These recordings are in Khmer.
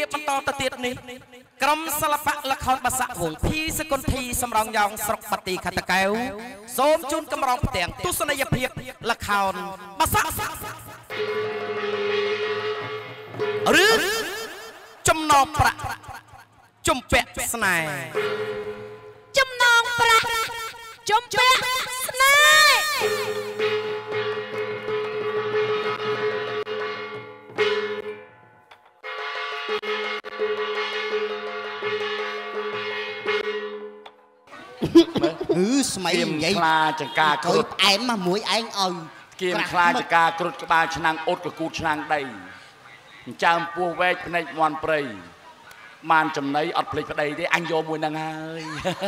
បន្តទៅទៀតនេះក្រុមសិល្បៈល្ខោនបាសាក់វងភីសកុនធីសំរងយ៉ងស្រុកបាទីខតកែវសូមជូនកម្រងផ្ទាំងទស្សនីយភាពល្ខោនបាសាក់ឬចំណងប្រាក់ជំពាក់ស្នេហ៍ចំណងប្រាក់ជំពាក់ស្នេហឺស្មៃនិយាយខ្លាចង្ការគ្រុតអែមមកមួយឯងឲ្យគៀមខ្លាចង្ការគ្រុតក្បាលឆ្នាំងអ៊ុតកគូតឆ្នាំងដីអញ្ចឹងពោះវែកភ្នែកមន់ព្រៃបានចំណៃអត់ភ្លេចប្តីទេអញយកមួយហ្នឹងហើយ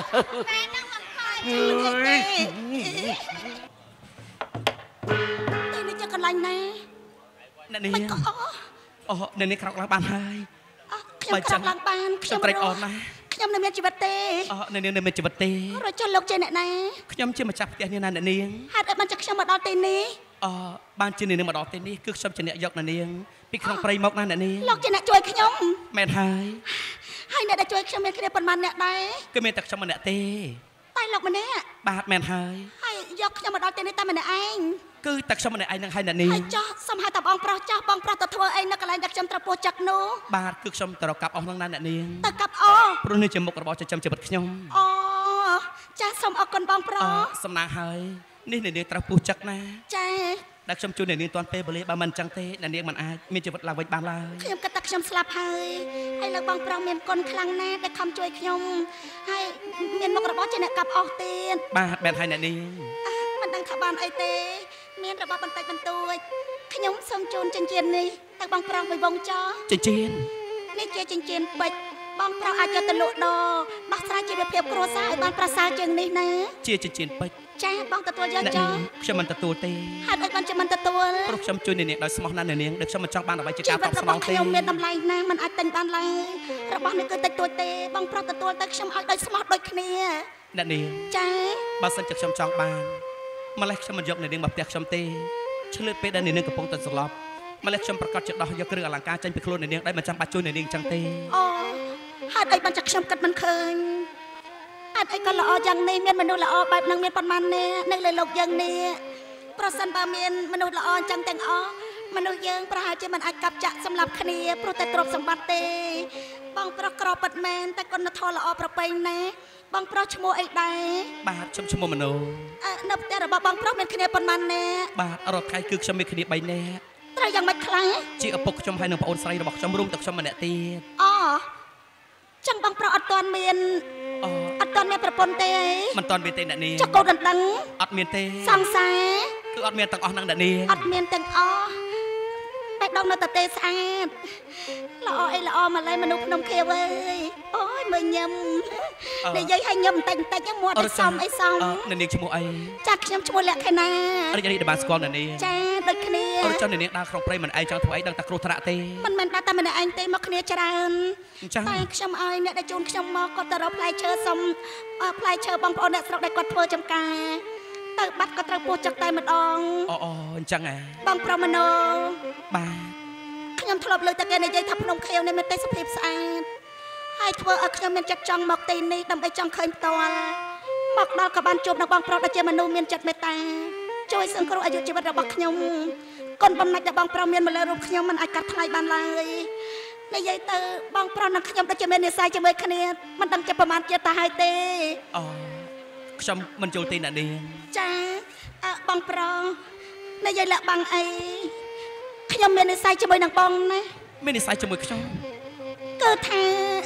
តែនេះចកន្លែងណាអ្នកនេះអូអ្នកនេះក្រោកឡើងបានហើយខ្ញុំក្រោកឡើងបានខ្ញុំត្រេកអរណាស់ខ្ញុំនៅមានជីវិតទេអ្នកនាងនៅមានជីវិតទេរចុះលោកជាអ្នកណាខ្ញុំជាម្ចាស់ផ្ទះនេះណាអ្នកនាងហេតុអីបានចាក់ខ្ញុំមកដល់ទីនេះបានជាអ្នកនាងមកដល់ទីនេះគឺខ្ញុំជាអ្នកយកអ្នកនាងពីក្នុងព្រៃមកណាអ្នកនាងលោកជាអ្នកជួយខ្ញុំមែនហើយអ្នកដែលជួយខ្ញុំមានគ្នាប៉ុន្មានអ្នកដែរគឺមានតែខ្ញុំម្នាក់ទេតែលោកម្នាក់បាទមែនហើយយកខ្ញុំមកដល់ទីនេះតែម្នាក់ឯងគឺតែខ្ញុំម្នាក់ឯងនឹងហើយអ្នកនាងហើយចោះសុំហៅតាបងប្រុសចាស់បងប្រុសទៅធ្វើអីនៅកន្លែងដែលខ្ញុំត្រូវពោះចឹកនោះបាទគឺខ្ញុំទៅរកកាប់អស់នឹងណាអ្នកនាងទៅកាប់ព្រោះនេះជាមុខរបរចិញ្ចឹមជីវិតខ្ញុំចាស់សូមអរគុណបងប្រុសសំណាងហើយនេះអ្នកនាងត្រូវពោះចឹកណាចាដែលខ្ញុំជួយអ្នកនាងទាន់ពេលវេលាបើមិនអញ្ចឹងទេអ្នកនាងមិនអាចមានជីវិតឡើងវិញបានឡើយខ្ញុំគិតថាខ្ញុំស្លាប់ហើយលើបងប្រុសមានគុណខ្លាំងណាស់ដែលខំជួយខ្ញុំហើយមានមុខរបរជាអ្នកកាប់អស់ទៀតបាទមែនហើយអ្នកនាងមិនដឹងថាបានអីទេមានរបស់បន្តិចបន្តួចខ្ញុំសូមជូនចិញ្ចៀននេះទៅបងប្រុសមួយវងចោចិញ្ចៀននេះជាចិញ្ចៀនពេជ្របងប្រុសអាចយកទៅលក់ដោះស្រាយជីវភាពគ្រួសារឲ្យបានប្រសើរជាងនេះណាជាចិញ្ចៀនពេជ្រចាបងទទួលយកចោខ្ញុំមិនទទួលទេហេតុអីបានជាមិនទទួលព្រោះខ្ញុំជួយអ្នកនាងដោយស្មោះណាស់អ្នកនាងដូចខ្ញុំមិនចង់បានអ្វីជាការតបស្នងទេខ្ញុំមានតម្លៃណាស់មិនអាចទិញបានឡើយរបស់នេះគឺតិចតួចទេបងប្រុសទទួលទៅខ្ញុំឲ្យដោយស្មោះដូចគ្នាអ្នកនាងចាបើសិនជាខ្ញុំចង់បានម្លេះខ្ញុំមិនយកអ្នកនាងមកផ្ទះខ្ញុំទេឆ្លៀតពេលដែលអ្នកនាងកំពុងតែស្លាប់ម្លេះខ្ញុំប្រកាសជាដោះយកគ្រឿងអលង្ការចេញពីខ្លួនអ្នកនាងដែលមិនចាំបាច់ជួយអ្នកនាងចឹងទេហេតុអីបានចាក់ខ្ញុំគិតមិនឃើញហេតុអីក៏ល្អយ៉ាងនេះមានមនុស្សល្អបែបហ្នឹងមានប៉ុន្មាននាក់នៅលើលោកយើងនេះប្រសិនបើមានមនុស្សល្អអញ្ចឹងទាំងអស់មនុស្សយើងប្រហែលជាមិនអាចកាប់ចាក់សម្លាប់គ្នាព្រោះតែទ្រព្យសម្បត្តិទេបងប្រុសក្រពិតមែនតែគុណធម៌ល្អប្រពៃណាបងប្រុសឈ្មោះអីដែរបាទខ្ញុំឈ្មោះមនោនៅផ្ទះរបស់បងប្រុសមានគ្នាប៉ុន្មាននាក់បាទរត់ខែគឺខ្ញុំមានគ្នា3នាក់ត្រូវយ៉ាងម៉េចខ្លះជាឪពុកខ្ញុំហើយនឹងប្អូនស្រីរបស់ខ្ញុំរួមទាំងខ្ញុំម្នាក់ទៀតចឹងបងប្រុសអត់ទាន់មានប្រពន្ធទេមិនទាន់មានទេអ្នកនាងចុះកូនដណ្ដឹងអត់មានទេសង្សារគឺអត់មានទាំងអស់ហ្នឹងអ្នកនាងអត់មានទាំងអស់តែដងនៅតែទេស្អាតល្អអីល្អមកឡើយមនុស្សភ្នំខៀវអើយអូយមើលញឹមនិយាយឲ្យញឹមបន្តិចមាត់អីសំអ្នកនាងឈ្មោះអីចាខ្ញុំឈ្មោះលក្ខិណារីករាយដែលបានស្គាល់អ្នកនាងចាដូចគ្នាចុះអ្នកនាងដើរក្នុងព្រៃមិនឯងចង់ធ្វើអីដឹងតែគ្រោះថ្នាក់ទេមិនមែនតែម្នាក់ឯងទេមកគ្នាច្រើនតែខ្ញុំឲ្យអ្នកដែលជូនខ្ញុំមកគាត់ទៅរកផ្លែឈើសុំផ្លែឈើបងប្អូនអ្នកស្រុកដែលគាត់ធ្វើចំការទៅបាត់ក៏ត្រូវពោះចឹកតែម្ដងអញ្ចឹងបងប្រុសមនោបាទខ្ញុំធ្លាប់លើតែគេនិយាយថាភ្នំខៀវនេះមានទេសភាពស្អាតហើយធ្វើឲ្យខ្ញុំមានចិត្តចង់មកទីនេះដើម្បីចង់ឃើញផ្ទាល់មកដល់ក៏បានជួបនឹងបងប្រុសដែលជាមនុស្សមានចិត្តមេត្តាជួយសង្គ្រោះអាយុជីវិតរបស់ខ្ញុំគុណបំណាច់ដែលបងប្រុសមានមកលើរូបខ្ញុំមិនអាចកាត់ថ្លៃបានឡើយនិយាយទៅបងប្រុសនិងខ្ញុំដូចជាមាននិស្ស័យជាមួយគ្នាមិនដឹងជាប្រមាណជាតិទៅហើយទេខ្ញុំមិនយល់ទេអ្នកនាងចាបងប្រុសនិយាយលាក់បាំងអីខ្ញុំមាននិស្ស័យជាមួយនឹងបងណាមាននិស្ស័យជាមួយខ្ញុំគឺថា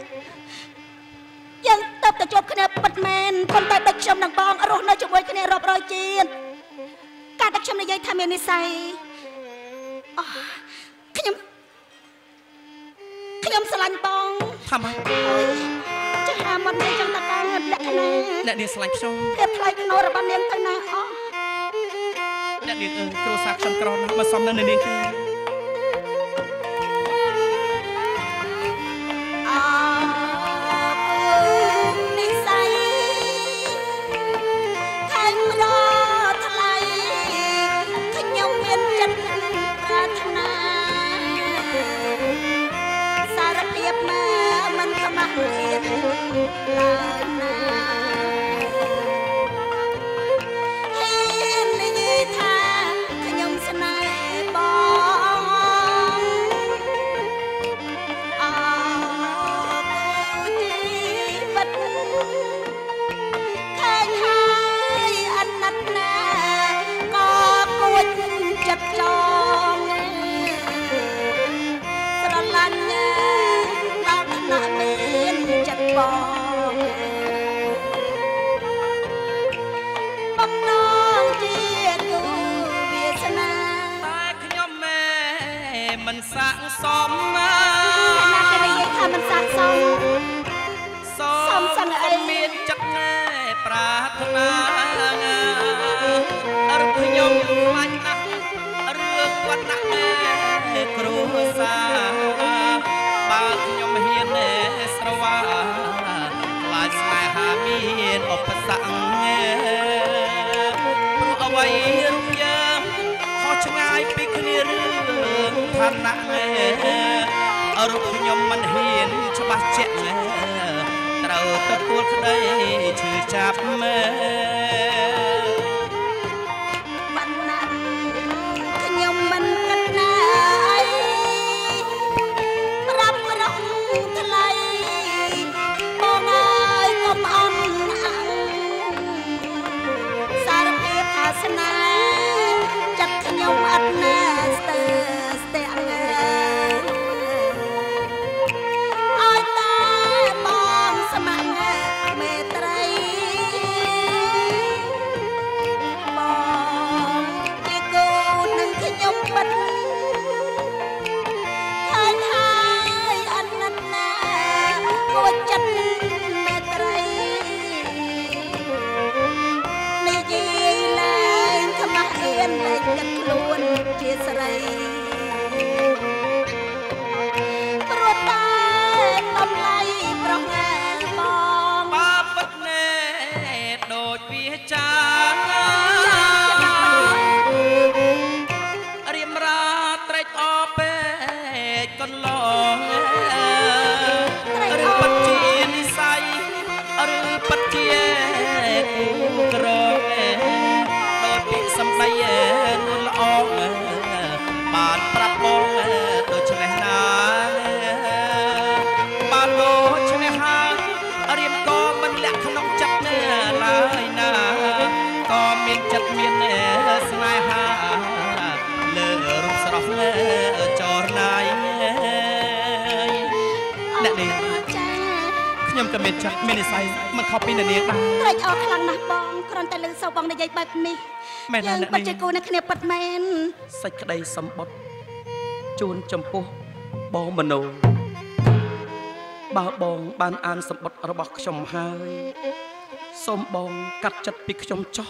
យើងទៅជួបគ្នាពិតមែនប៉ុន្តែដូចខ្ញុំនិងបងរស់នៅជាមួយគ្នារាប់រយជាតិការដែលខ្ញុំនិយាយថាមាននិស្ស័យខ្ញុំស្រឡាញ់បងថាម៉េចចាស់មកនិយាយចឹងតើការលក្ខណៈអ្នកនាងស្រឡាញ់ខ្ញុំភាពថ្លៃថ្នូររបស់នាងទៅណាអ្នកនាងគ្រួសារខ្ញុំក្រណាស់បើសមនឹងនាងទេមมันสะสมมาน่าจะได้ยินคำมันสะสมสั่งไอ้เมียนจักแง่ปรารถนาอรุณยมวันนักเรื่องวันนักแง่ครูสาบางยมเฮียนสระวาลายสายหามีนอุปสรรคแง่เอาไว้รูปยังขอชงายปีคณีเรื่องท่านนักอรุณยมมันเฮียนฉบับเจ็ดเราตะกูลได้ชื่อจับแม่มันนั้นขยมมันกันนายรับกระหงทลายมองอายก็มันอังสารเพศอาสนาจัดขยมอัดนาสเตอังสไรปรดตาตำไลปรองแง่บองมาปัดเนตโดดเวียจาเรียมราไตรอเป็ดก้นลองหรือปัจเจียนิสัยหรือปัจเจียกูกรองโดดปีสำไดนุ่นละอองบาดปรับมองโดยชนะนาบาดโดยชนะหาเรียมก็มันแหลกขนมจับเนื้อลายนาก็มีจัดเมียนสลายหาเลือรูปสระจอร์นายนั่นเองขยมกับเมียจัดเมียนใส่มันเข้าปีนั่นเองบ้างใครเอาคลังนะบองครอนแต่ลือเสาบองในใหญ่แบบนี้ยังปัจจัยกูนักเนียปัดแมนสักใดสมบัติจูนจำปูบองมโนบ่าวบองบานอ่านสมบัติระบบขยมหายสมบองกัดจัดปีขยมจ่อ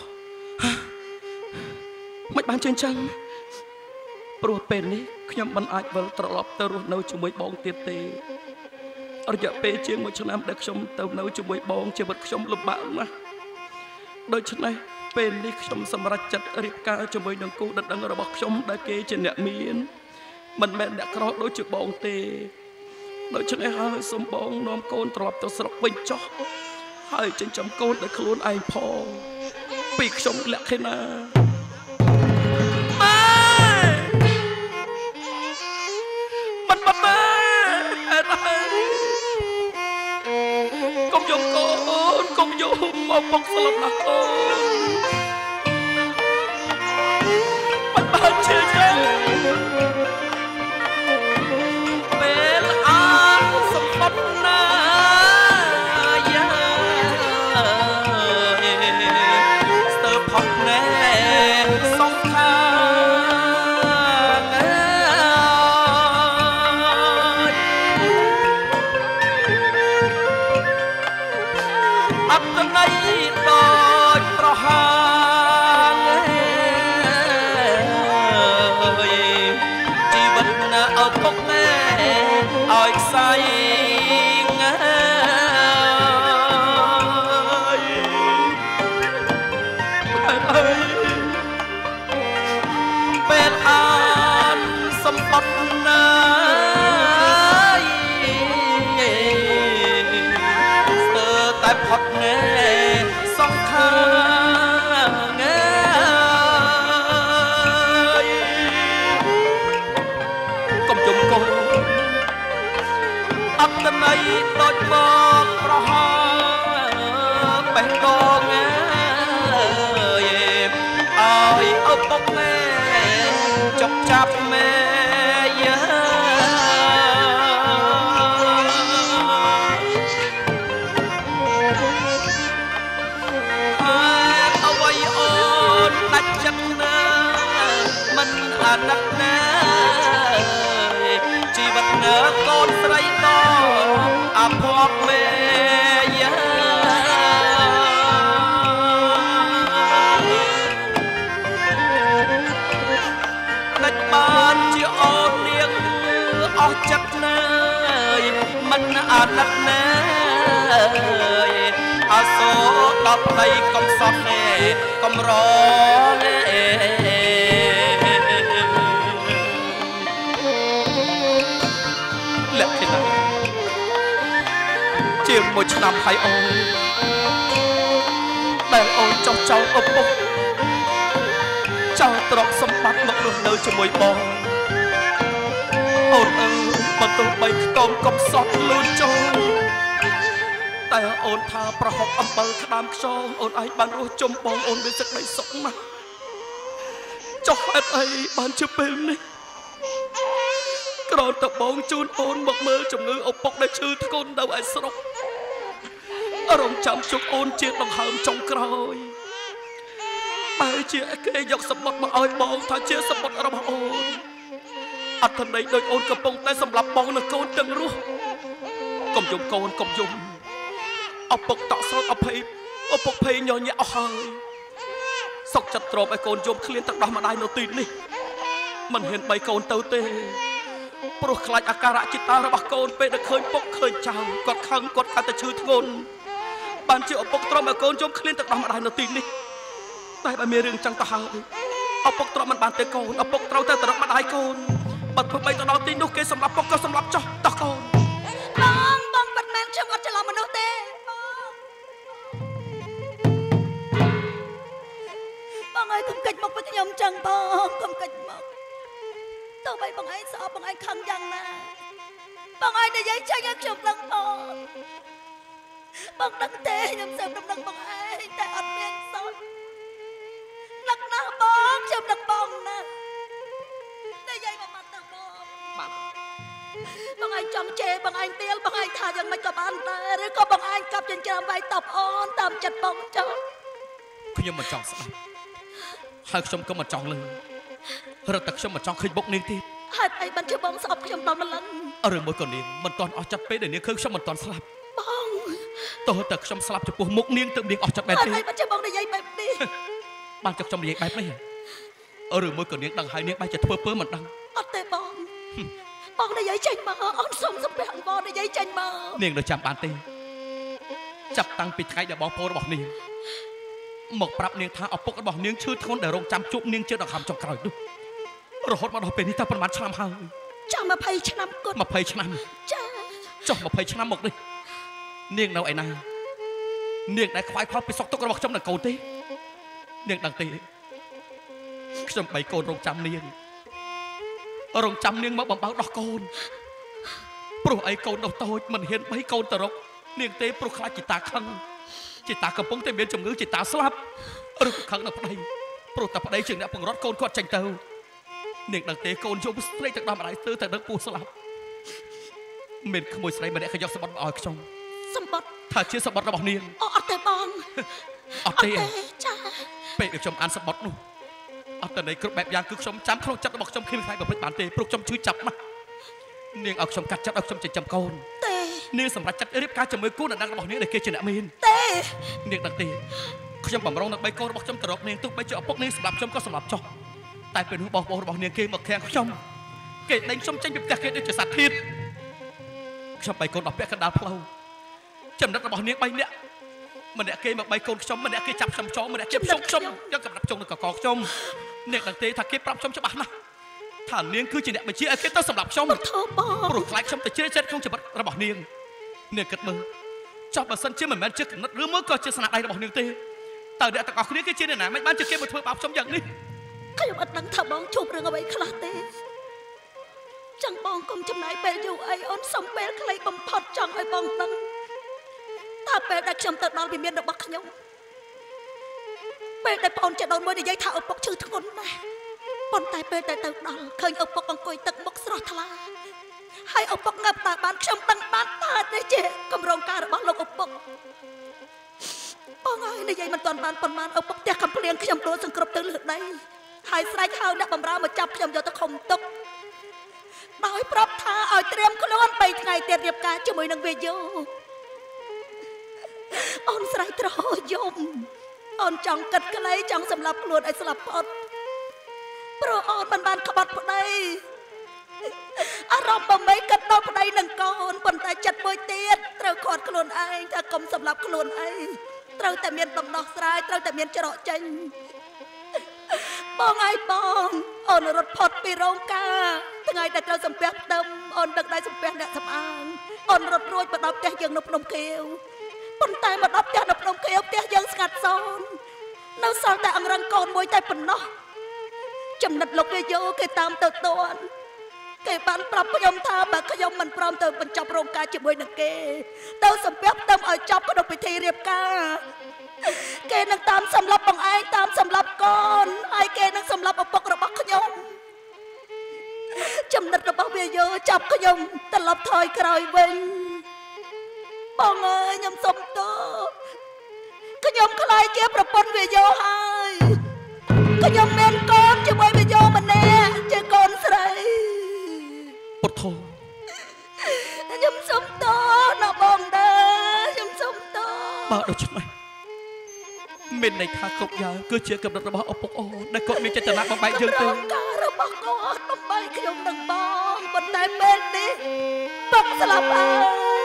ไม่บานเชิงจังปวดเป็นนี้ขยมบรรอาจเวลตลอดเตอร์นช่วยบองเตียเตระยะเปเชียงมือชนะเด็กขยมเติมนช่วยบองเชื่อบัดขยมลำบากนะโดยฉะนั้นเป็นลิขชมสำหรับจัดเรียบการจมวยนังกูดังระบบชมได้เกจเนเมียนมันแม่เด็กรอโดยจุดบองเตโดยฉะนั้นให้สมบองน้อมโกนตลอดตัวสลับวิ่งจ่อให้จึงจำโกนได้คล้วนไอพอปีกชมแหลกให้นามันมาแม่อะไรกงยงโกนกงยงมาปกสลับหนักโกมันบานเชื่อใจเป็นอาสมบัตินายาสเตอร์พอปแน่สงครามอัตไนโดยประหารชีวิตน่ะเอาพกแม่เอาอีกใส่เป็นอันสมบัตินาสเตอร์ពុកមេចុកចាប់មេយើអ្វីអូនដាច់ចិត្តណាមិនអាណិតណាជីវិតនៅកូនស្រីតអាភ័ព្វមេយើបានជាអូននាងអស់ចិត្តណាយមិនអាណិតណាអសូរដល់ប្តីកុំសត់ទេកុំរទេលក្ខិណាជាមួយឆ្នាំហើយអូនដែលអូនចោះចោលឪពុកចោលទ្រព្យសម្បត្តិមករស់នៅជាមួយបងអូនអើយបើទោះបីខ្ទមកុំសត់លូនចូលតែអូនថាប្រហុកអំបិលក្តាមខ្យងអូនឯងបានរស់ជុំបងអូនមានសេចក្តីសុខណាស់ចុះហេតុអីបានជាពេលនេះក្រោយតបងជូនអូនមកមើលជំងឺឪពុកដែលឈឺធ្ងន់នៅឯស្រុករងចាំជុកអូនជាដង្ហើមចុងក្រោយបើជាគេយកសម្បត្តិមកឲ្យបងថាជាសម្បត្តិរបស់អូនអត្ថន័យដូចអូនកំពុងតែសម្លាប់បងនិងកូនទាំងរស់កុំយំកូនកុំយំឪពុកតក់ស្រោតអភ័យឪពុកភ័យញញែកអស់ហើយសុកចិត្តទ្រាំឲ្យកូនយំឃ្លានទឹកដោះម្ដាយនៅទីនេះមិនហ៊ានបីកូនទៅទេព្រោះខ្លាចអាការៈចិត្តតារបស់កូនពេលដែលឃើញពុកឃើញចៅគាត់ខឹងគាត់កាន់តែឈឺធ្ងន់បានជាឪពុកទ្រាំឲ្យកូនយំឃ្លានទឹកដោះម្ដាយនៅទីនេះតែបើមានរឿងចឹងទៅហើយឪពុកទ្រាំមិនបានទេកូនឪពុកត្រូវតែទៅរកម្ដាយកូនបើធ្វើបីទៅដល់ទីនោះគេសម្លាប់ពុកក៏សម្លាប់ចោះតោះកូនបងមិនមែនខ្ញុំអត់ច្រឡំមនុស្សទេបងអើយកុំកិច្ចមកពីខ្ញុំចឹងបងកុំកិច្ចមកទោះបីបងឯងស្អប់បងឯងខឹងយ៉ាងណាបងឯងនិយាយចេញឲ្យខ្ញុំដឹងបងដឹងទេខ្ញុំសើបដឹងបងឯងតែអត់មានសោះនឹកណាស់បងខ្ញុំនឹកបងណាស់តែយាយមកមកទៅបងបាទបងឯងចង់ជេរបងឯងទៀលបងឯងថាយ៉ាងម៉េចក៏បានដែរឬក៏បងឯងកាប់ចិញ្ចើមវាយតបអូនតាមចិត្តបងចុះខ្ញុំមិនចង់ស្ដាប់ហើយខ្ញុំក៏មិនចង់លឺរត់តែខ្ញុំមិនចង់ឃើញបុកនាងទៀតហេតុអីបានជាបងស្អប់ខ្ញុំដល់ម្លឹងរឿងមួយក៏នាងមិនទាន់អស់ចិត្តពេលដែលនាងឃើញខ្ញុំមិនទាន់ស្លាប់បងទោះតែខ្ញុំស្លាប់ចំពោះមុខនាងទើបនាងអស់ចិត្តបែបនេះហេតុអីបានជាបងនិយាយបែបនេះបានចុះខ្ញុំនិយាយបែបនេះរឿងមួយក៏នាងដឹងហើយនាងបែរជាធ្វើពើមិនដឹងអត់ទេបងនិយាយចេញមកអូនសុំសំពះអង្គបងនិយាយចេញមកនាងនៅចាំបានទេចាប់តាំងពីថ្ងៃដែលបងប្អូនរបស់នាងមកប្រាប់នាងថាឪពុករបស់នាងឈឺធ្ងន់ដែលរងចាំជួបនាងជាដង្ហើមចុងក្រោយនោះរហូតមកដល់ពេលនេះតើប្រហែលឆ្នាំហើយចា20ឆ្នាំគត់ 20ឆ្នាំចាចុះ20ឆ្នាំមកនេះនាងនៅឯណានាងដែលខ្វាយខ្វល់ពីសុខទុក្ខរបស់ខ្ញុំនិងកូនទេនាងដឹងទេខ្ញុំបីកូនរងចាំនាងមកបំបៅដោះកូនព្រោះអីកូននោះតូចមិនហ៊ានបីកូនទៅរកនាងទេព្រោះខ្លាចជីតាខឹងជីតាកំពុងតែមានជំងឺជីតាស្លាប់ឬក៏ខឹងដល់ប្តីព្រោះតែប្តីជាអ្នកបង្រត់កូនគាត់ចេញទៅនាងដឹងទេកូនយកស្រីទឹកដោះម្ដាយទៅតែដឹកពោះស្លាប់មានក្មួយស្រីម្នាក់ក៏យកសម្បត្តិមកឲ្យខ្ញុំសម្បត្តិថាជាសម្បត្តិរបស់នាងអត់ទេបងអត់ទេចាពេលដែលខ្ញុំអានសម្បត្តិនោះអត់តែនៃគ្រប់បែបយ៉ាងគឺខ្ញុំចាំក្នុងចិត្តរបស់ខ្ញុំគ្មានខ្លាចប្រព្រឹត្តបានទេព្រោះខ្ញុំជឿចាប់ណាស់នាងឲ្យខ្ញុំកាត់ចិត្តឲ្យខ្ញុំចិញ្ចឹមកូនទេនាងសម្រាប់ចាត់រៀបការជាមួយគូដណ្ដឹងរបស់នាងដែលគេជាអ្នកមានទេនាងដឹងទេខ្ញុំបំរុងនឹងបីកូនរបស់ខ្ញុំទៅរកនាងទោះបីជាឪពុកនាងសម្រាប់ខ្ញុំក៏សម្រាប់ចុះតែពេលនោះបងប្អូនរបស់នាងគេមកខាំងខ្ញុំគេដេញខ្ញុំចេញពីផ្ទះគេដូចជាសត្វធាតុខ្ញុំបីកូនដល់ពាក់កណ្ដាលផ្លូវចំណិតរបស់នាង3នាក់ម្នាក់គេមកបីកូនខ្ញុំម្នាក់គេចាប់ខ្ញុំចោលម្នាក់គេខ្ញុំយកកំណាប់ជុំនឹងកកខ្ញុំនាងដឹងទេថាគេប្រាប់ខ្ញុំច្បាស់ណាស់ថានាងគឺជាអ្នកបញ្ជាឲ្យគេទៅសម្រាប់ខ្ញុំព្រោះខ្លាចខ្ញុំទៅជ្រៀតចិត្តក្នុងជីវិតរបស់នាងគិតមើលចោះបើសិនជាមិនមែនជាកំណត់ឬមួយក៏ជាស្នាដៃរបស់នាងទេតើអ្នកទាំងអស់គ្នាគេជាអ្នកណាមិនបានជាគេមកធ្វើបាបខ្ញុំយ៉ាងនេះខ្ញុំអត់ដឹងថាបងជួបរឿងអ្វីខ្លះទេចឹងបងកុំចំណាយពេលយូរអីអូនសុំពេលខ្លីបំផុតចង់ឲ្យបងដឹងតើពេលដែលខ្ញុំទៅដល់វិមានរបស់ខ្ញុំពេលដែលប្អូនចេះដូនមួយនិយាយថាឪពុកឈឺធ្ងន់ណាស់ប៉ុន្តែពេលដែលទៅដល់ឃើញឪពុកអង្គុយទឹកមុខស្រស់ថ្លាហើយឪពុកងើបតាបានខ្ញុំដឹងបានតានេះជាកម្រងការរបស់លោកឪពុកបងហើយនិយាយមិនទាន់បានប៉ុន្មានឪពុកផ្ទះកំភ្លៀងខ្ញុំដួលសង្គ្រប់ទៅលើដីហើយស្រែកហៅអ្នកបម្រើមកចាប់ខ្ញុំយកទៅឃុំទុកដោយប្រាប់ថាឲ្យត្រៀមខ្លួន3ថ្ងៃទៀតរៀបការជាមួយនឹងវាយោអូនស្រែកត្រយំអូនចង់កាត់ក្លៃចង់សម្លាប់ខ្លួនឲ្យស្លាប់ផុតព្រោះអូនមិនបានក្បត់ប្តីអារម្មណ៍បំបីកាត់ដល់ប្តីនឹងកូនប៉ុន្តែចិត្តមួយទៀតត្រូវខាត់ខ្លួនឯងថាកុំសម្លាប់ខ្លួនឯងត្រូវតែមានដំណោះស្រាយត្រូវតែមានច្រកចេញបងហើយបងអូនរត់ផុតពីរោងការថ្ងៃដែលត្រូវសំពះផ្ទឹមអូនដឹកដៃសំពះអ្នកសម្អាងអូនរត់រួចមកដល់ផ្ទះយើងនៅភ្នំខៀវប៉ុន្តែមកដល់ផ្ទះនៅភ្នំខៀវផ្ទះយើងស្ងាត់សូន្យនៅសល់តែអង្រឹងកូនមួយតែប៉ុណ្ណោះចំណិតលោកវាយោគេតាមទៅទាន់គេបានប្រាប់ខ្ញុំថាបើខ្ញុំមិនព្រមទៅបញ្ចប់រោងការជាមួយនឹងគេទៅសំពះផ្ទឹមឲ្យចប់ក្នុងពិធីរៀបការគេនឹងតាមសម្លាប់បងឯងតាមសម្លាប់កូនហើយគេនឹងសម្លាប់ឪពុករបស់ខ្ញុំចំណិតរបស់វាយោចាប់ខ្ញុំត្រឡប់ថយក្រោយវិញបងអើយខ្ញុំសុំទោសខ្ញុំខ្លាចជាប្រពន្ធវាយោហើយខ្ញុំមានកូនជាមួយវាយោម្នាក់ជាកូនស្រីពុទ្ធោខ្ញុំសុំទោសណាបងដែរខ្ញុំសុំទោសបើដូច្នេះមានន័យថាគ្រប់យ៉ាងគឺជាកំណត់របស់ឪពុកអូនដែលគាត់មានចេតនាបំបែកយើងទៅការរបស់គាត់បំបែកខ្ញុំនឹងបងប៉ុន្តែពេលនេះពុកស្លាប់ហើយ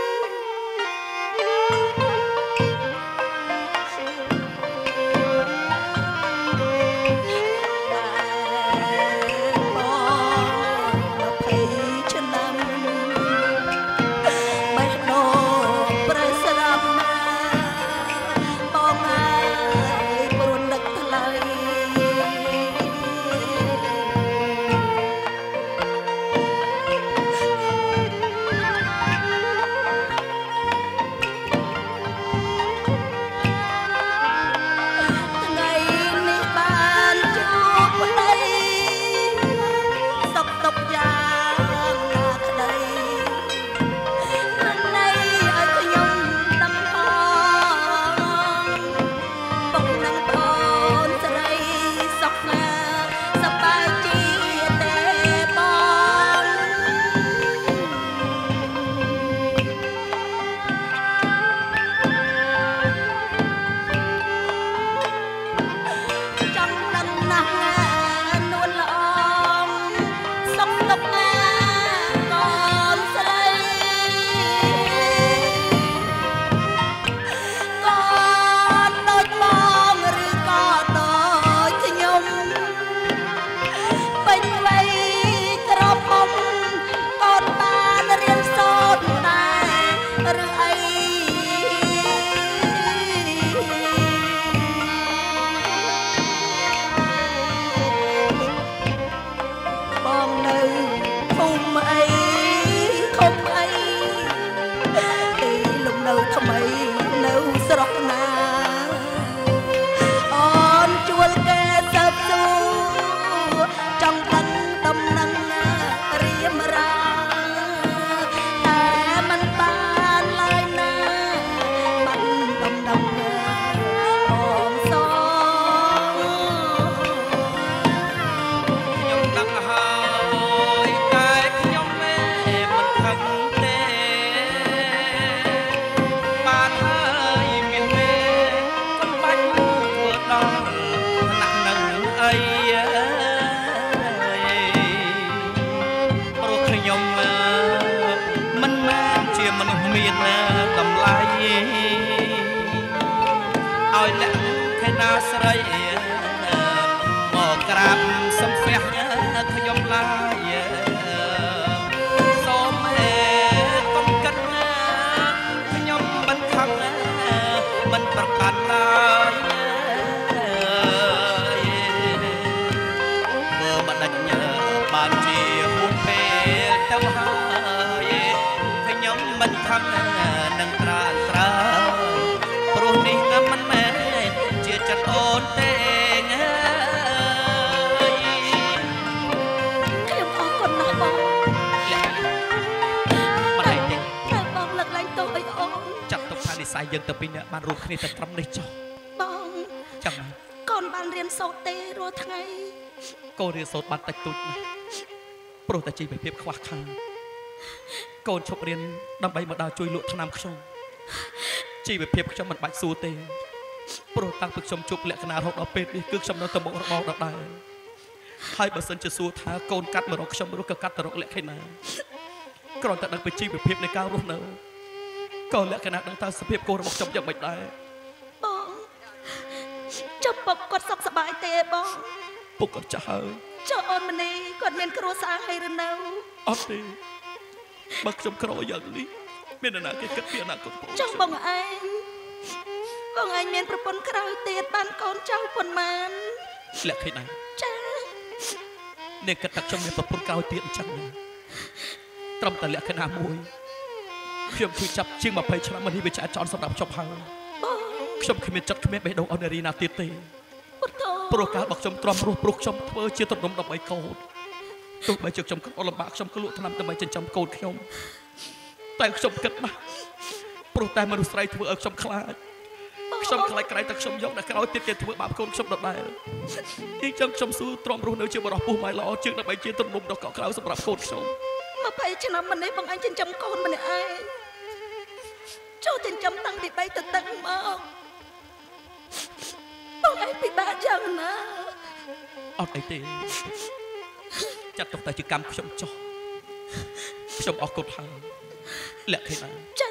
ឲ្យលក្ខខេណាស្រីមកក្រាបសំពះខ្ញុំឡាយសូមកុំកាត់ខ្ញុំមិនខឹងមិនប្រកាន់ឡើយមើលមិនដាច់បានជាហួសពេលទៅហើយខ្ញុំមិនខឹងនឹងត្រានត្រើព្រោះនេះមិនមែនជាចិត្តអូនទេយយើងទៅពីអ្នកបានរួមគ្នាតែត្រឹមនេះចុះបងចាំណាកូនបានរៀនសូត្រទេរាល់ថ្ងៃកូនរៀនសូត្របានតិចតួចណាស់ព្រោះតែជីវភាពខ្វះខាតកូនឈប់រៀនដើម្បីមកដល់ជួយលក់ថ្នាំខ្ញុំជីវភាពខ្ញុំមិនបាច់សួរទេព្រោះតាំងពីខ្ញុំជួបលក្ខណៈរហូតដល់ពេលនេះគឺខ្ញុំនៅតែមុខរបរដដែលហើយបើសិនជាសួរថាកូនកាត់មករកខ្ញុំឬក៏កាត់ទៅរកលក្ខណៈគ្រាន់តែដឹងពីជីវភាពនៃការរស់នៅក៏លក្ខណៈដឹងតើសភាពកូនរបស់ខ្ញុំយ៉ាងម៉េចដែរបងចុះពុកគាត់សុខសប្បាយទេបងពុកគាត់ចាស់ហើយចុះអូនម្នេះគាត់មានគ្រួសារហើយឬនៅអត់ទេបើខ្ញុំក្រយ៉ាងនេះមាននរណាគេគិតពីអនាគតបងចុះបងឯងមានប្រពន្ធក្រោយទៀតបានកូនចៅប៉ុន្មានលក្ខណៈចាអ្នកគិតថាខ្ញុំមានប្រពន្ធក្រោយទៀតអញ្ចឹងត្រឹមតែលក្ខណៈមួយខ្ញុំជួយចាប់ជាង20ឆ្នាំមកនេះវាចាចោលសម្រាប់ចប់ហើយខ្ញុំគ្មានចិត្តគ្មានបេះដូងអនរីណាទៀតទេព្រោះកាលបើខ្ញុំទ្រាំរស់ព្រោះខ្ញុំធ្វើជាទំនុំដើម្បីកូនទោះបីជាខ្ញុំក៏លំបាកខ្ញុំក៏លក់ថ្នាំដើម្បីចិញ្ចឹមកូនខ្ញុំតែខ្ញុំគិតណាស់ព្រោះតែមនុស្សស្រីធ្វើឲ្យខ្ញុំខ្លាចខ្ញុំខ្លាចក្រែងតែខ្ញុំយកដល់ក្រោយទៀតគេធ្វើបាបកូនខ្ញុំដដែលអញ្ចឹងខ្ញុំស៊ូទ្រាំរស់នៅជាបរិសុទ្ធពុះម៉ៃល្អជាងដើម្បីជាទំនុំដល់កក់ក្រៅសម្រាប់កូនខ្ញុំ 20ឆ្នាំមុននេះបងឯងចិញ្ចឹមកូនម្នាក់ឯងចូលចិញ្ចឹមតាំងពី3ទៅទឹកមកបងឯងពិបាកយ៉ាងណាអត់អីទេចាត់ទុកតែជាកម្មខ្ញុំចុះខ្ញុំអរគុណហើយលក្ខណៈចា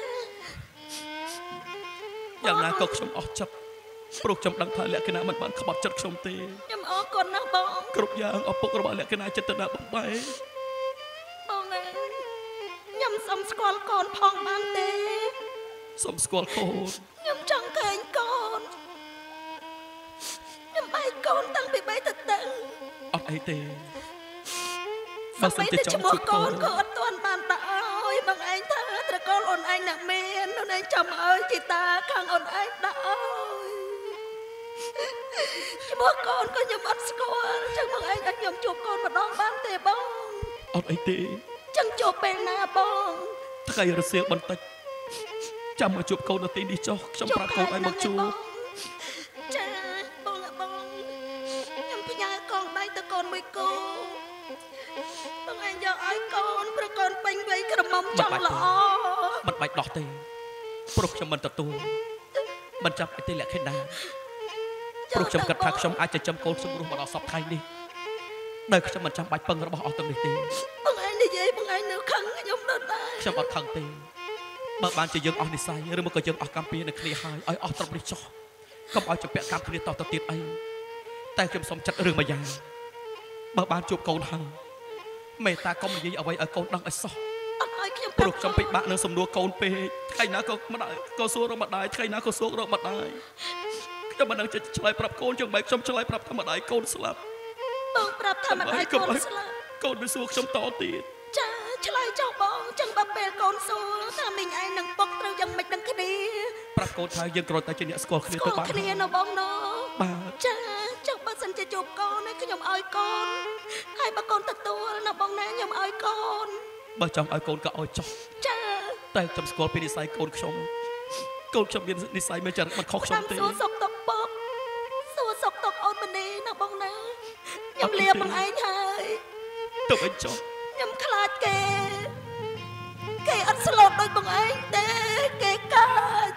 យ៉ាងណាក៏ខ្ញុំអស់ចិត្តព្រោះខ្ញុំដឹងថាលក្ខណៈមិនបានក្បត់ចិត្តខ្ញុំទេខ្ញុំអរគុណណាស់បងគ្រប់យ៉ាងឪពុករបស់លក្ខណៈចិត្តនាបំបែបងឯងខ្ញុំសុំស្គាល់កូនផងបានទេសុំស្គាល់កូនខ្ញុំចង់ឃើញកូនខ្ញុំបែកកូនតាំងពី3ទៅទឹកអត់អីទេបើសិនជាចង់ជួបកូនក៏អត់ទាន់បានដាក់ឲ្យបងឯងថាត្រកូលអូនឯងអ្នកមានអូនឯងចាំឲ្យជីតាខាងអូនឯងដាក់ឲ្យជាមួយកូនក៏ខ្ញុំអត់ស្គាល់ចឹងបងឯងឲ្យខ្ញុំជួបកូនម្ដងបានទេបងអត់អីទេចឹងជួបពេលណាបងថ្ងៃរសៀលបន្តិចចាំមកជួបកូននៅទីនេះចុះខ្ញុំប្រាប់កូនឲ្យមកជួបចាបងខ្ញុំផ្ញើកងដៃទៅកូនមួយគូបងឯងយកឲ្យកូនព្រោះកូនពេញវ័យក្រមុំចង់ល្អមិនបាច់ដោះទេព្រោះខ្ញុំមិនទទួលមិនចាប់អីទេលក្ខណៈព្រោះខ្ញុំគិតថាខ្ញុំអាចចិញ្ចឹមកូនខ្ញុំរស់មកដល់សពថ្ងៃនេះដោយខ្ញុំមិនចាំបាច់ពឹងរបស់អស់ទាំងនេះទេបងឯងនិយាយបងឯងនៅខឹងខ្ញុំដល់ដែរខ្ញុំអត់ខឹងទេបើបានជាយើងអស់និស័យឬមកក៏យើងអស់កម្មពីនៅគ្នាហើយឲ្យអស់ត្រឹមនេះចុះកុំឲ្យជំពាក់កម្មគ្នាតទៅទៀតអីតែខ្ញុំសុំចិត្តរឿងមួយយ៉ាងបើបានជួបកូនហើយមេតាកុំនិយាយអ្វីឲ្យកូនដឹងឲ្យសោះអត់ឲ្យខ្ញុំព្រោះខ្ញុំពិបាកនឹងសំណួរកូនពេកថ្ងៃណាក៏ម្ដាយក៏សួររកម្ដាយថ្ងៃណាក៏សួររកម្ដាយខ្ញុំមិនដឹងឆ្លើយប្រាប់កូនយ៉ាងម៉េចខ្ញុំឆ្លើយប្រាប់ថាម្ដាយកូនស្លាប់បងប្រាប់ថាម្ដាយកូនស្លាប់កូនវាសួរខ្ញុំតទៀតចាឆ្លើយចុះបងចឹងបើពេលកូនសួរថាមីងឯងនឹងពុកត្រូវយ៉ាងម៉េចនឹងគ្នាប្រាប់កូនថាយើងគ្រាន់តែជាអ្នកស្គាល់គ្នាទៅបានគ្នានៅបងណូបាទចាចុះបើសិនជាជួបកូនខ្ញុំឲ្យកូនហើយបើកូនទទួលនៅបងណាខ្ញុំឲ្យកូនបើចង់ឲ្យកូនក៏ឲ្យចុះចាតែខ្ញុំស្គាល់ពីនិស័យកូនខ្ញុំមាននិស័យមានចរិតមិនខុសខ្ញុំទេសួរសុខទុក្ខពុកសួរសុខទុក្ខអូនម្នេះនៅបងណាខ្ញុំលាបងឯងហើយទៅអីចុះខ្ញុំខ្លាចគេអត់ស្លូតដូចបងឯងទេគេកាច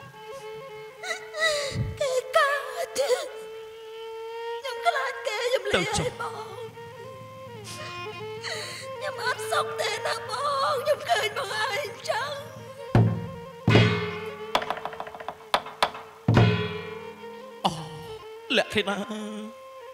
ខ្ញុំខ្លាចគេខ្ញុំលាឲ្យបងខ្ញុំអត់សុខទេណាបងខ្ញុំឃើញបងឯងចឹងអូលក្ខណៈ